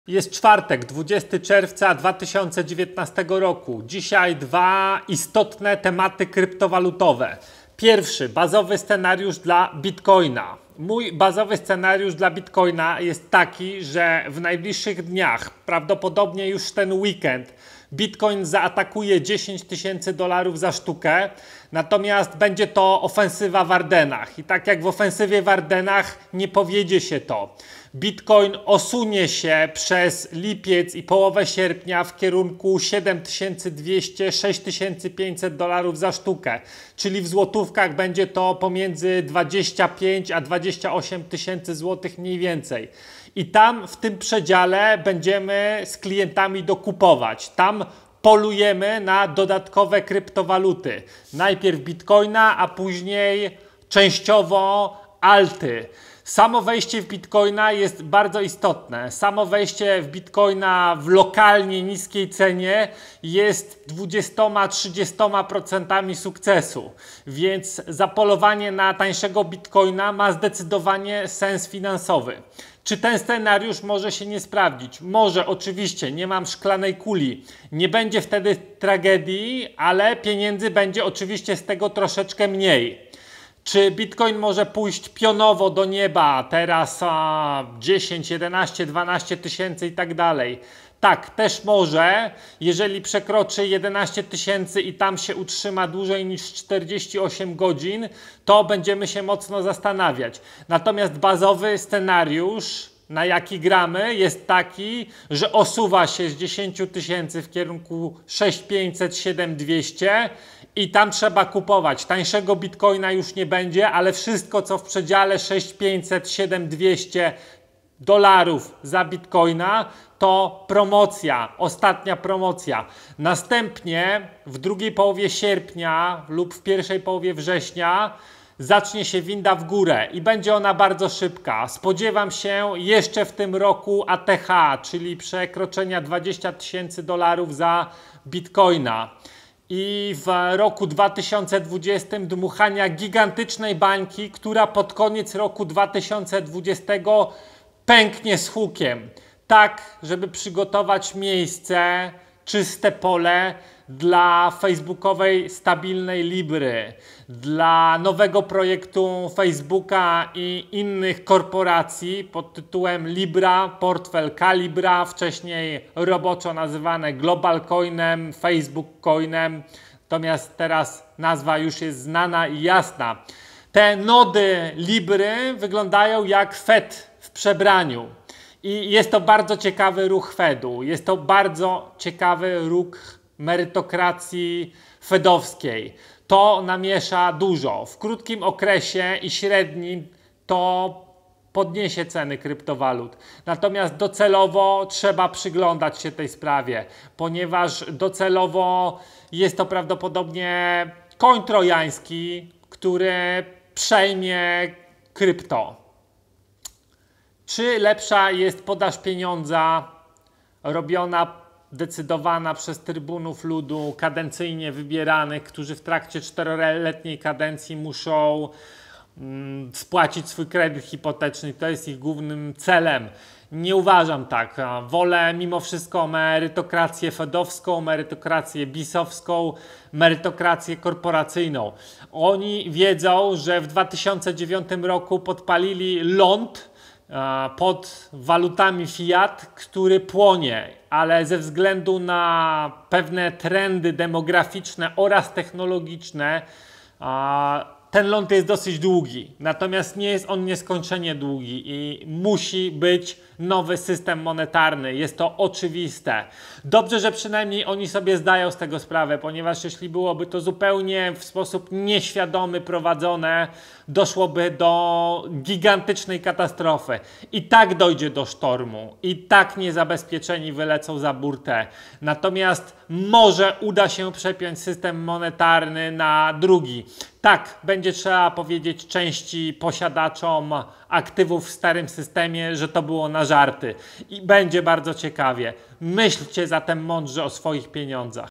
Jest czwartek, 20 czerwca 2019 roku. Dzisiaj dwa istotne tematy kryptowalutowe. Pierwszy, bazowy scenariusz dla Bitcoina. Mój bazowy scenariusz dla Bitcoina jest taki, że w najbliższych dniach, prawdopodobnie już ten weekend, Bitcoin zaatakuje $10 000 za sztukę, natomiast będzie to ofensywa w Ardenach. I tak jak w ofensywie w Ardenach nie powiedzie się to. Bitcoin osunie się przez lipiec i połowę sierpnia w kierunku $7200–6500 za sztukę, czyli w złotówkach będzie to pomiędzy 25 a 28 tysięcy złotych mniej więcej. I tam w tym przedziale będziemy z klientami dokupować. Tam polujemy na dodatkowe kryptowaluty. Najpierw Bitcoina, a później częściowo alty. Samo wejście w Bitcoina jest bardzo istotne. Samo wejście w Bitcoina w lokalnie niskiej cenie jest 20–30% sukcesu. Więc zapolowanie na tańszego Bitcoina ma zdecydowanie sens finansowy. Czy ten scenariusz może się nie sprawdzić? Może, oczywiście, nie mam szklanej kuli. Nie będzie wtedy tragedii, ale pieniędzy będzie oczywiście z tego troszeczkę mniej. Czy Bitcoin może pójść pionowo do nieba, teraz 10, 11, 12 tysięcy i tak dalej? Tak, też może, jeżeli przekroczy 11 tysięcy i tam się utrzyma dłużej niż 48 godzin, to będziemy się mocno zastanawiać. Natomiast bazowy scenariusz, na jaki gramy, jest taki, że osuwa się z 10 tysięcy w kierunku 6500, 7200 i tam trzeba kupować. Tańszego Bitcoina już nie będzie, ale wszystko co w przedziale 6500, 7200 dolarów za Bitcoina to promocja, ostatnia promocja. Następnie w drugiej połowie sierpnia lub w pierwszej połowie września zacznie się winda w górę i będzie ona bardzo szybka. Spodziewam się jeszcze w tym roku ATH, czyli przekroczenia 20 tysięcy dolarów za Bitcoina. I w roku 2020 dmuchania gigantycznej bańki, która pod koniec roku 2020 pęknie z hukiem. Tak, żeby przygotować miejsce, czyste pole dla facebookowej stabilnej Libry, dla nowego projektu Facebooka i innych korporacji pod tytułem Libra, portfel Calibra, wcześniej roboczo nazywane Global Coinem, Facebook Coinem, natomiast teraz nazwa już jest znana i jasna. Te nody Libry wyglądają jak Fed w przebraniu. I jest to bardzo ciekawy ruch Fedu, jest to bardzo ciekawy ruch merytokracji fedowskiej. To namiesza dużo. W krótkim okresie i średnim to podniesie ceny kryptowalut. Natomiast docelowo trzeba przyglądać się tej sprawie, ponieważ docelowo jest to prawdopodobnie koń trojański, który przejmie krypto. Czy lepsza jest podaż pieniądza robiona, decydowana przez trybunów ludu, kadencyjnie wybieranych, którzy w trakcie 4-letniej kadencji muszą spłacić swój kredyt hipoteczny. To jest ich głównym celem. Nie uważam tak. Wolę mimo wszystko merytokrację fedowską, merytokrację bisowską, merytokrację korporacyjną. Oni wiedzą, że w 2009 roku podpalili ląd pod walutami fiat, który płonie, ale ze względu na pewne trendy demograficzne oraz technologiczne ten ląd jest dosyć długi, natomiast nie jest on nieskończenie długi i musi być nowy system monetarny, jest to oczywiste. Dobrze, że przynajmniej oni sobie zdają z tego sprawę, ponieważ jeśli byłoby to zupełnie w sposób nieświadomy prowadzone, doszłoby do gigantycznej katastrofy. I tak dojdzie do sztormu, i tak niezabezpieczeni wylecą za burtę. Natomiast może uda się przepiąć system monetarny na drugi. Tak, będzie trzeba powiedzieć części posiadaczom aktywów w starym systemie, że to było na żarty. I będzie bardzo ciekawie. Myślcie zatem mądrze o swoich pieniądzach.